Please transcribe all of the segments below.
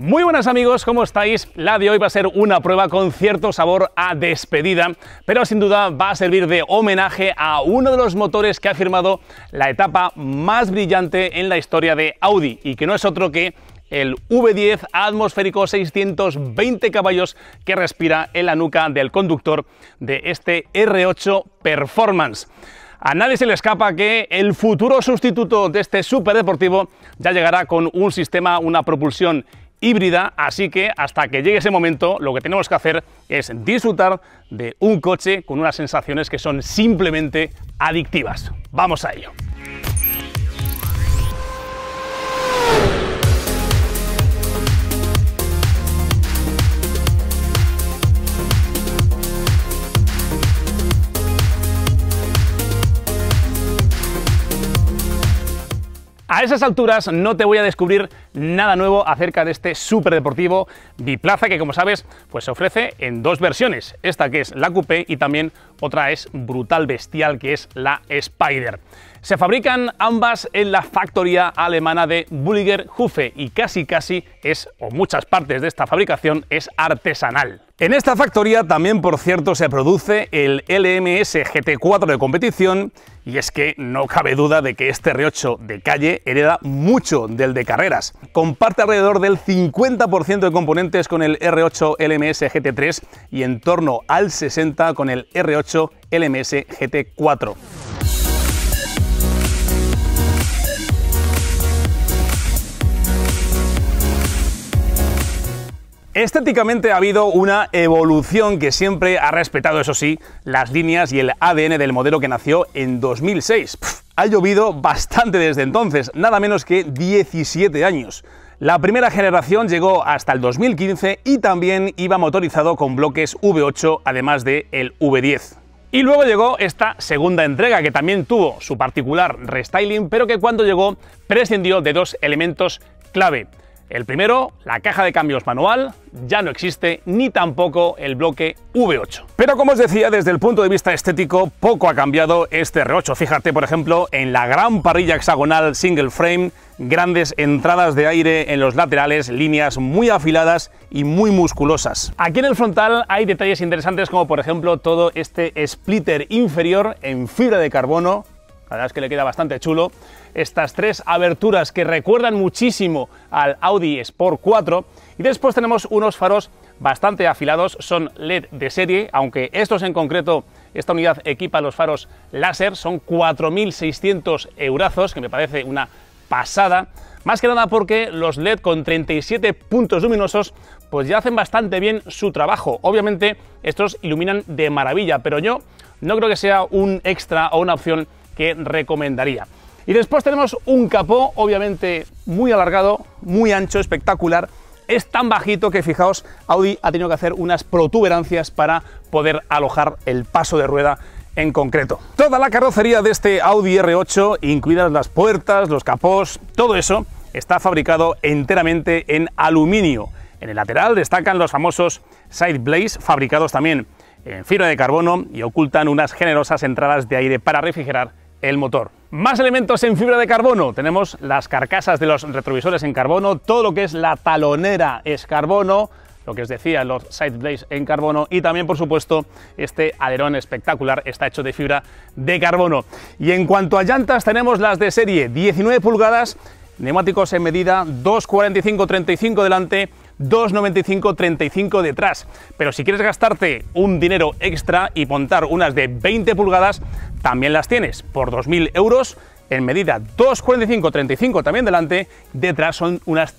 Muy buenas amigos, ¿cómo estáis? La de hoy va a ser una prueba con cierto sabor a despedida, pero sin duda va a servir de homenaje a uno de los motores que ha firmado la etapa más brillante en la historia de Audi y que no es otro que el V10 atmosférico 620 caballos que respira en la nuca del conductor de este R8 Performance. A nadie se le escapa que el futuro sustituto de este superdeportivo ya llegará con un sistema, una propulsión híbrida, así que hasta que llegue ese momento lo que tenemos que hacer es disfrutar de un coche con unas sensaciones que son simplemente adictivas. Vamos a ello. A esas alturas no te voy a descubrir nada nuevo acerca de este superdeportivo biplaza que, como sabes, pues se ofrece en dos versiones. Esta que es la Coupé y también otra es brutal bestial que es la Spider. Se fabrican ambas en la factoría alemana de Bulliger-Höfe y casi es, o muchas partes de esta fabricación, es artesanal. En esta factoría también, por cierto, se produce el LMS GT4 de competición y es que no cabe duda de que este R8 de calle hereda mucho del de carreras. Comparte alrededor del 50% de componentes con el R8 LMS GT3 y en torno al 60% con el R8 LMS GT4. Estéticamente ha habido una evolución que siempre ha respetado, eso sí, las líneas y el ADN del modelo que nació en 2006. Ha llovido bastante desde entonces, nada menos que 17 años. La primera generación llegó hasta el 2015 y también iba motorizado con bloques V8, además del V10. Y luego llegó esta segunda entrega, que también tuvo su particular restyling, pero que cuando llegó prescindió de dos elementos clave. El primero, la caja de cambios manual, ya no existe, ni tampoco el bloque V8. Pero como os decía, desde el punto de vista estético, poco ha cambiado este R8. Fíjate, por ejemplo, en la gran parrilla hexagonal single frame, grandes entradas de aire en los laterales, líneas muy afiladas y muy musculosas. Aquí en el frontal hay detalles interesantes como, por ejemplo, todo este splitter inferior en fibra de carbono. La verdad es que le queda bastante chulo. Estas tres aberturas que recuerdan muchísimo al Audi Sport 4. Y después tenemos unos faros bastante afilados, son LED de serie, aunque estos en concreto, esta unidad equipa los faros láser, son 4.600 eurazos, que me parece una pasada. Más que nada porque los LED con 37 puntos luminosos pues ya hacen bastante bien su trabajo. Obviamente estos iluminan de maravilla, pero yo no creo que sea un extra o una opción que recomendaría. Y después tenemos un capó, obviamente muy alargado, muy ancho, espectacular. Es tan bajito que, fijaos, Audi ha tenido que hacer unas protuberancias para poder alojar el paso de rueda en concreto. Toda la carrocería de este Audi R8, incluidas las puertas, los capós, todo eso está fabricado enteramente en aluminio. En el lateral destacan los famosos side blades, fabricados también en fibra de carbono y ocultan unas generosas entradas de aire para refrigerar el motor. Más elementos en fibra de carbono, tenemos las carcasas de los retrovisores en carbono, todo lo que es la talonera es carbono, lo que os decía, los side blades en carbono y también, por supuesto, este alerón espectacular está hecho de fibra de carbono. Y en cuanto a llantas, tenemos las de serie 19 pulgadas, neumáticos en medida 2,45-35 delante, 2,95-35 detrás. Pero si quieres gastarte un dinero extra y montar unas de 20 pulgadas, también las tienes por 2.000 euros en medida 2,45-35 también delante, detrás son unas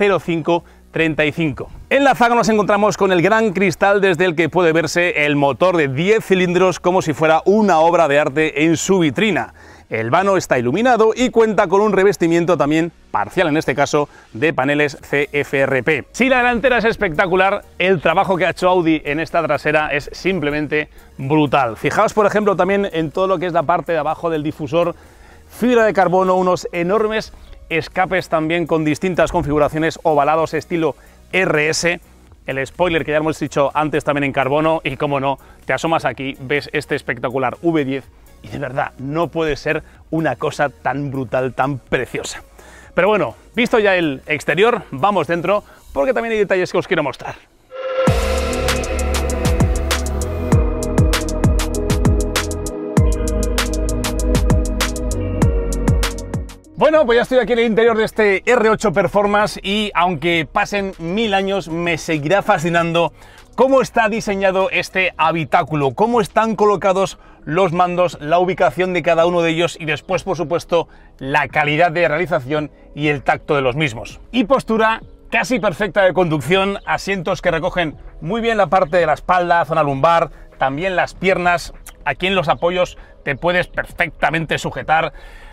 3,05-35. En la zaga nos encontramos con el gran cristal desde el que puede verse el motor de 10 cilindros como si fuera una obra de arte en su vitrina. El vano está iluminado y cuenta con un revestimiento también parcial, en este caso, de paneles CFRP. Si la delantera es espectacular, el trabajo que ha hecho Audi en esta trasera es simplemente brutal. Fijaos, por ejemplo, también en todo lo que es la parte de abajo del difusor, fibra de carbono, unos enormes escapes también con distintas configuraciones ovalados estilo RS. El spoiler que ya hemos dicho antes también en carbono y, como no, te asomas aquí, ves este espectacular V10 y de verdad no puede ser una cosa tan brutal, tan preciosa. Pero bueno, visto ya el exterior, vamos dentro porque también hay detalles que os quiero mostrar. Bueno, pues ya estoy aquí en el interior de este R8 Performance y aunque pasen 1000 años me seguirá fascinando cómo está diseñado este habitáculo, cómo están colocados los mandos, la ubicación de cada uno de ellos y después, por supuesto, la calidad de realización y el tacto de los mismos. Y postura casi perfecta de conducción, asientos que recogen muy bien la parte de la espalda, zona lumbar, también las piernas, aquí en los apoyos te puedes perfectamente sujetar.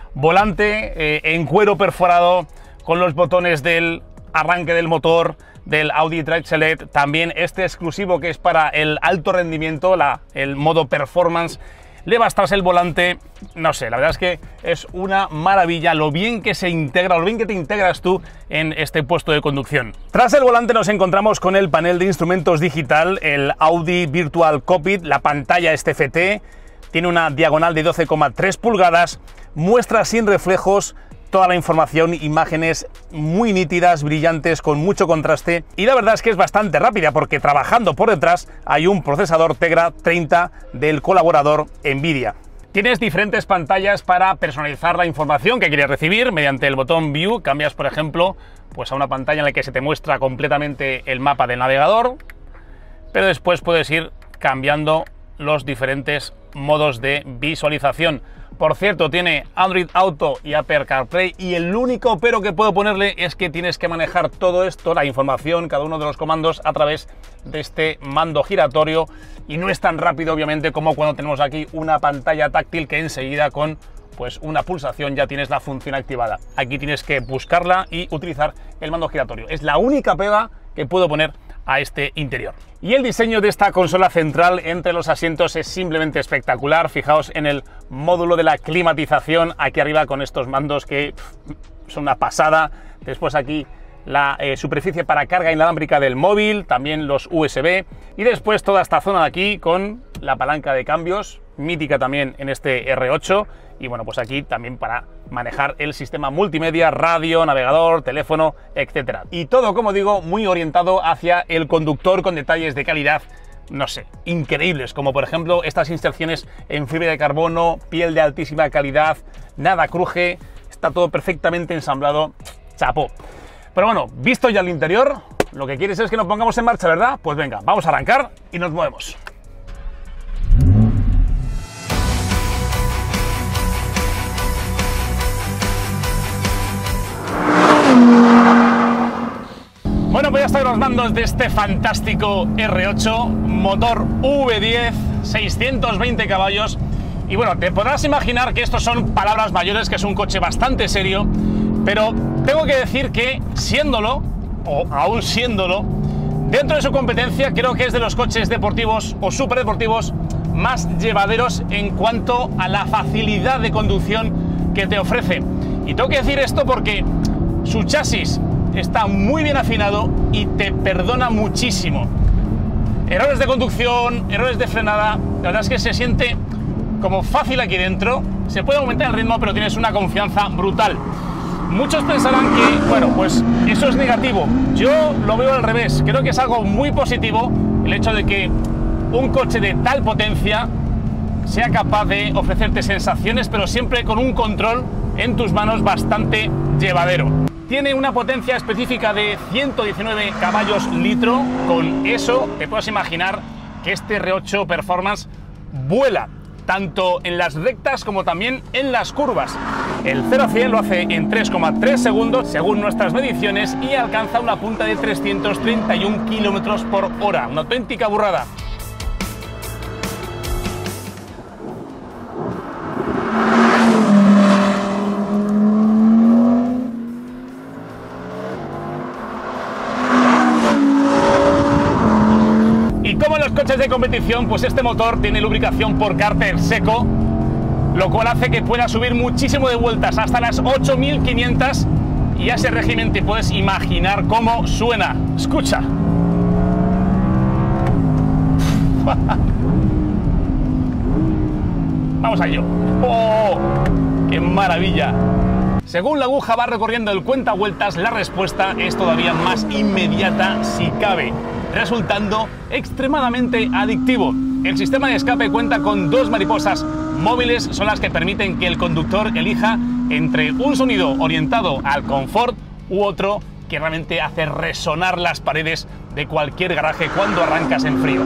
Volante en cuero perforado con los botones del arranque del motor del Audi Drive Select, también este exclusivo que es para el alto rendimiento, el modo performance. Le vas tras el volante, no sé, la verdad es que es una maravilla lo bien que se integra, lo bien que te integras tú en este puesto de conducción. Tras el volante nos encontramos con el panel de instrumentos digital, el Audi Virtual Cockpit, la pantalla TFT, tiene una diagonal de 12,3 pulgadas, muestra sin reflejos toda la información, imágenes muy nítidas, brillantes, con mucho contraste, y la verdad es que es bastante rápida porque trabajando por detrás hay un procesador Tegra 30 del colaborador Nvidia. Tienes diferentes pantallas para personalizar la información que quieres recibir mediante el botón View. Cambias, por ejemplo, pues a una pantalla en la que se te muestra completamente el mapa del navegador, pero después puedes ir cambiando los diferentes modos de visualización. Por cierto, tiene Android Auto y Apple CarPlay, y el único pero que puedo ponerle es que tienes que manejar todo esto, la información, cada uno de los comandos, a través de este mando giratorio, y no es tan rápido obviamente como cuando tenemos aquí una pantalla táctil que enseguida con pues una pulsación ya tienes la función activada. Aquí tienes que buscarla y utilizar el mando giratorio. Es la única pega que puedo poner a este interior. Y el diseño de esta consola central entre los asientos es simplemente espectacular. Fijaos en el módulo de la climatización aquí arriba con estos mandos que son una pasada. Después aquí la superficie para carga inalámbrica del móvil, también los USB, y después toda esta zona de aquí con la palanca de cambios, mítica también en este R8, y bueno, pues aquí también para manejar el sistema multimedia, radio, navegador, teléfono, etcétera. Y todo, como digo, muy orientado hacia el conductor, con detalles de calidad, no sé, increíbles, como por ejemplo estas inserciones en fibra de carbono, piel de altísima calidad, nada cruje, está todo perfectamente ensamblado, chapó. Pero bueno, visto ya el interior, lo que quieres es que nos pongamos en marcha, ¿verdad? Pues venga, vamos a arrancar y nos movemos. Bueno, pues ya están los mandos de este fantástico R8, motor V10, 620 caballos. Y bueno, te podrás imaginar que estos son palabras mayores, que es un coche bastante serio, pero tengo que decir que siéndolo, o aún siéndolo, dentro de su competencia creo que es de los coches deportivos o superdeportivos más llevaderos en cuanto a la facilidad de conducción que te ofrece. Y tengo que decir esto porque su chasis está muy bien afinado y te perdona muchísimo. Errores de conducción, errores de frenada, la verdad es que se siente como fácil aquí dentro. Se puede aumentar el ritmo, pero tienes una confianza brutal. Muchos pensarán que, bueno, pues eso es negativo. Yo lo veo al revés. Creo que es algo muy positivo el hecho de que un coche de tal potencia sea capaz de ofrecerte sensaciones, pero siempre con un control en tus manos bastante llevadero. Tiene una potencia específica de 119 caballos litro. Con eso te puedes imaginar que este R8 Performance vuela tanto en las rectas como también en las curvas. El 0 a 100 lo hace en 3,3 segundos según nuestras mediciones y alcanza una punta de 331 km por hora. Una auténtica burrada. Coches de competición, pues este motor tiene lubricación por cárter seco, lo cual hace que pueda subir muchísimo de vueltas, hasta las 8500, y a ese régimen te puedes imaginar cómo suena. Escucha. Vamos a ello. ¡Oh! ¡Qué maravilla! Según la aguja va recorriendo el cuentavueltas, la respuesta es todavía más inmediata si cabe, resultando extremadamente adictivo. El sistema de escape cuenta con dos mariposas móviles, son las que permiten que el conductor elija entre un sonido orientado al confort u otro que realmente hace resonar las paredes de cualquier garaje cuando arrancas en frío.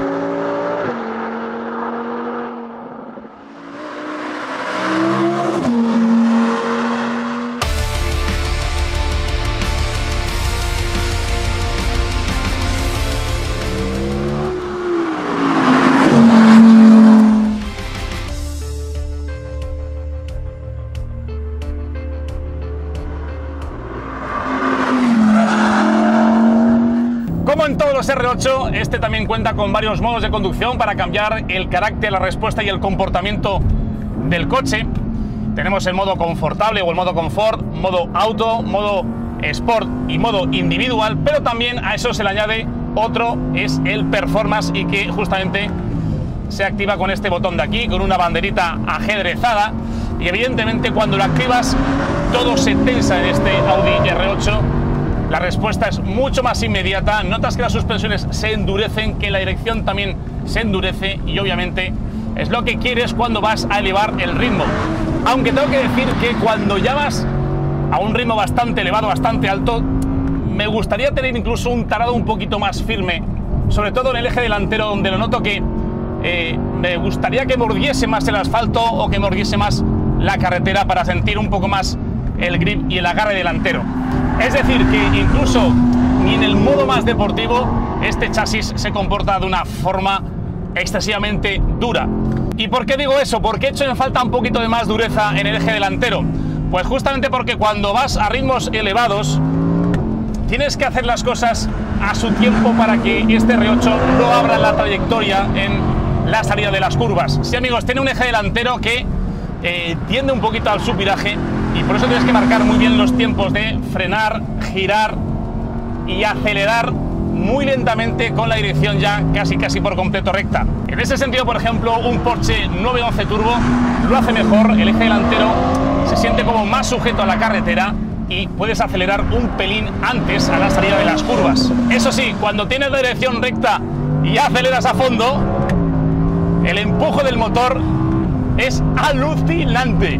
Como en todos los R8, este también cuenta con varios modos de conducción para cambiar el carácter, la respuesta y el comportamiento del coche. Tenemos el modo confortable o el modo confort, modo auto, modo sport y modo individual, pero también a eso se le añade otro, es el performance, y que justamente se activa con este botón de aquí, con una banderita ajedrezada, y evidentemente cuando lo activas todo se tensa en este Audi R8. La respuesta es mucho más inmediata, notas que las suspensiones se endurecen, que la dirección también se endurece, y obviamente es lo que quieres cuando vas a elevar el ritmo. Aunque tengo que decir que cuando ya vas a un ritmo bastante elevado, bastante alto, me gustaría tener incluso un tarado un poquito más firme, sobre todo en el eje delantero, donde lo noto que me gustaría que mordiese más el asfalto o que mordiese más la carretera para sentir un poco más el grip y el agarre delantero. Es decir, que incluso ni en el modo más deportivo este chasis se comporta de una forma excesivamente dura. ¿Y por qué digo eso? ¿Por qué he hecho en falta un poquito de más dureza en el eje delantero? Pues justamente porque cuando vas a ritmos elevados tienes que hacer las cosas a su tiempo para que este R8 no abra la trayectoria en la salida de las curvas. Sí, amigos, tiene un eje delantero que tiende un poquito al subviraje, y por eso tienes que marcar muy bien los tiempos de frenar, girar y acelerar muy lentamente con la dirección ya casi por completo recta. En ese sentido, por ejemplo, un Porsche 911 Turbo lo hace mejor. El eje delantero se siente como más sujeto a la carretera y puedes acelerar un pelín antes a la salida de las curvas. Eso sí, cuando tienes la dirección recta y aceleras a fondo, el empuje del motor es alucinante.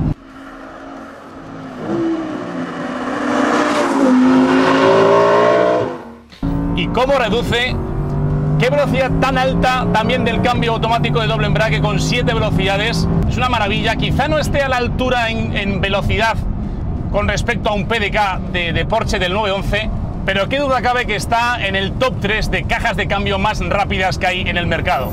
Y cómo reduce, qué velocidad tan alta también del cambio automático de doble embrague con 7 velocidades. Es una maravilla. Quizá no esté a la altura en velocidad con respecto a un PDK de Porsche del 911, pero qué duda cabe que está en el top 3 de cajas de cambio más rápidas que hay en el mercado.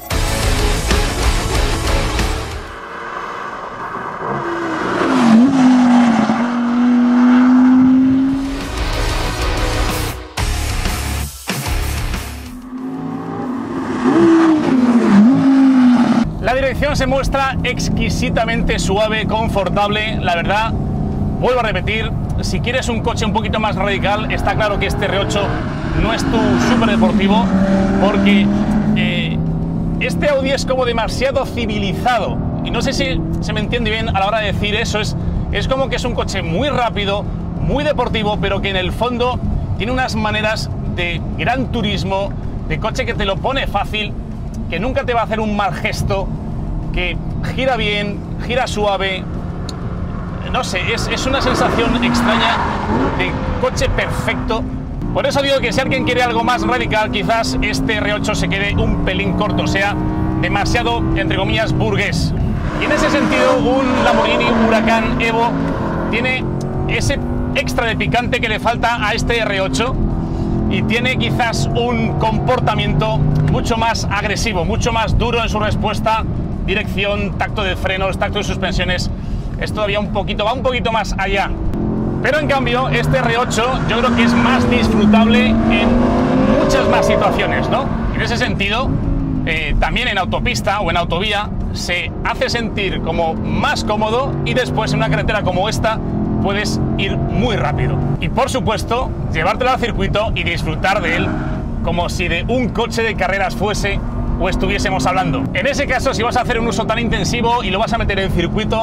La dirección se muestra exquisitamente suave, confortable. La verdad, vuelvo a repetir, si quieres un coche un poquito más radical, está claro que este R8 no es tu súper deportivo, porque este Audi es como demasiado civilizado. Y no sé si se me entiende bien a la hora de decir eso. Es como que es un coche muy rápido, muy deportivo, pero que en el fondo tiene unas maneras de gran turismo, de coche que te lo pone fácil, que nunca te va a hacer un mal gesto, que gira bien, gira suave. No sé, es una sensación extraña de coche perfecto. Por eso digo que si alguien quiere algo más radical, quizás este R8 se quede un pelín corto, o sea, demasiado, entre comillas, burgués. Y en ese sentido, un Lamborghini Huracán Evo tiene ese extra de picante que le falta a este R8, y tiene quizás un comportamiento mucho más agresivo, mucho más duro en su respuesta, dirección, tacto de frenos, tacto de suspensiones. Es todavía va un poquito más allá. Pero en cambio, este R8 yo creo que es más disfrutable en muchas más situaciones, ¿no? En ese sentido, también en autopista o en autovía se hace sentir como más cómodo, y después en una carretera como esta puedes ir muy rápido. Y por supuesto, llevártelo al circuito y disfrutar de él como si de un coche de carreras fuese o estuviésemos hablando. En ese caso, si vas a hacer un uso tan intensivo y lo vas a meter en circuito,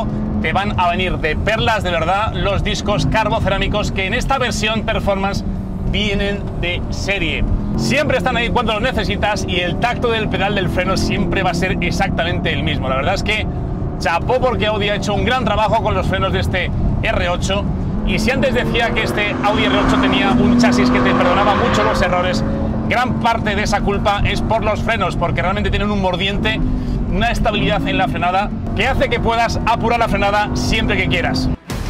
te van a venir de perlas de verdad los discos carbocerámicos que en esta versión Performance vienen de serie. Siempre están ahí cuando los necesitas y el tacto del pedal del freno siempre va a ser exactamente el mismo. La verdad es que chapó porque Audi ha hecho un gran trabajo con los frenos de este R8. Y si antes decía que este Audi R8 tenía un chasis que te perdonaba mucho los errores, gran parte de esa culpa es por los frenos, porque realmente tienen un mordiente, una estabilidad en la frenada que hace que puedas apurar la frenada siempre que quieras.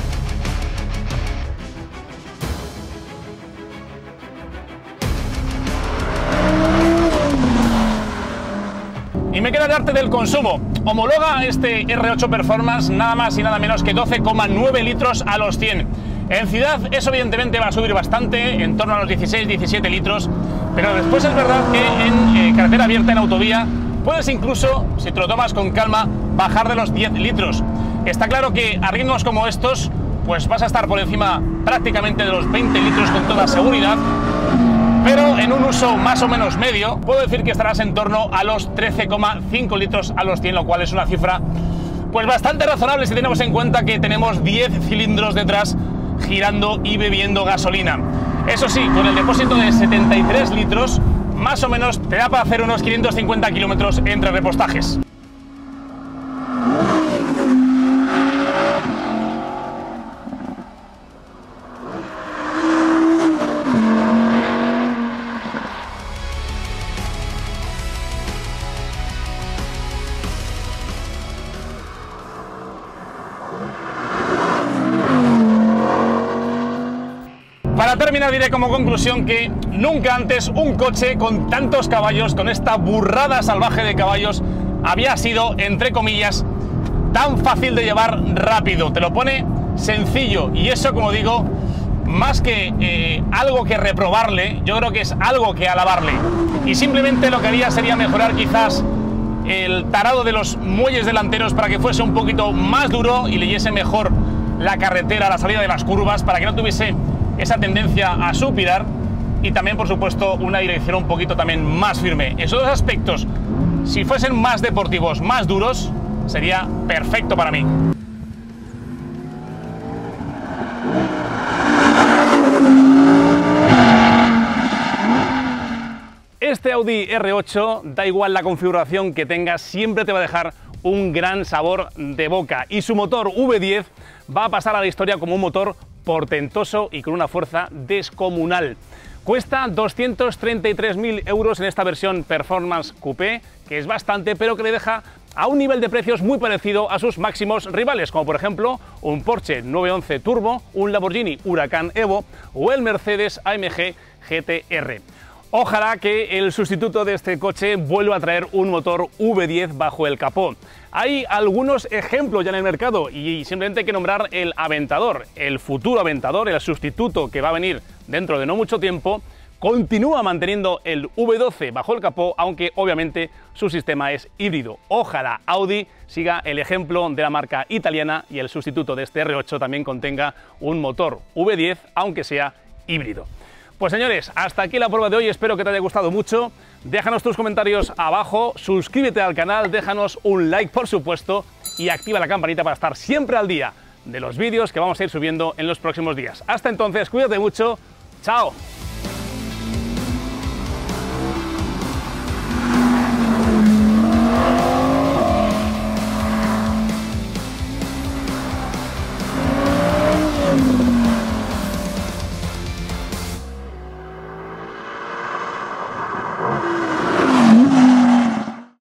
Y me queda darte del consumo. Homologa este R8 Performance nada más y nada menos que 12,9 litros a los 100. En ciudad eso evidentemente va a subir bastante, en torno a los 16-17 litros, pero después es verdad que en carretera abierta, en autovía, puedes incluso, si te lo tomas con calma, bajar de los 10 litros. Está claro que a ritmos como estos, pues vas a estar por encima prácticamente de los 20 litros con toda seguridad. Pero en un uso más o menos medio, puedo decir que estarás en torno a los 13,5 litros a los 100, lo cual es una cifra pues bastante razonable si tenemos en cuenta que tenemos 10 cilindros detrás girando y bebiendo gasolina. Eso sí, con el depósito de 73 litros, más o menos te da para hacer unos 550 kilómetros entre repostajes. Para terminar diré como conclusión que nunca antes un coche con tantos caballos, con esta burrada salvaje de caballos, había sido, entre comillas, tan fácil de llevar rápido. Te lo pone sencillo y eso, como digo, más que algo que reprobarle, yo creo que es algo que alabarle. Y simplemente lo que haría sería mejorar quizás el tarado de los muelles delanteros para que fuese un poquito más duro y leyese mejor la carretera a la salida de las curvas, para que no tuviese esa tendencia a suspirar, y también por supuesto una dirección un poquito también más firme. Esos dos aspectos, si fuesen más deportivos, más duros, sería perfecto para mí. Este Audi R8, da igual la configuración que tengas, siempre te va a dejar un gran sabor de boca, y su motor V10 va a pasar a la historia como un motor portentoso y con una fuerza descomunal. Cuesta 233.000 euros en esta versión Performance Coupé, que es bastante, pero que le deja a un nivel de precios muy parecido a sus máximos rivales, como por ejemplo un Porsche 911 Turbo, un Lamborghini Huracán Evo o el Mercedes AMG GT-R. Ojalá que el sustituto de este coche vuelva a traer un motor V10 bajo el capó. Hay algunos ejemplos ya en el mercado y simplemente hay que nombrar el Aventador, el futuro Aventador, el sustituto que va a venir dentro de no mucho tiempo. Continúa manteniendo el V12 bajo el capó, aunque obviamente su sistema es híbrido. Ojalá Audi siga el ejemplo de la marca italiana y el sustituto de este R8 también contenga un motor V10, aunque sea híbrido. Pues señores, hasta aquí la prueba de hoy, espero que te haya gustado mucho. Déjanos tus comentarios abajo, suscríbete al canal, déjanos un like por supuesto y activa la campanita para estar siempre al día de los vídeos que vamos a ir subiendo en los próximos días. Hasta entonces, cuídate mucho, chao.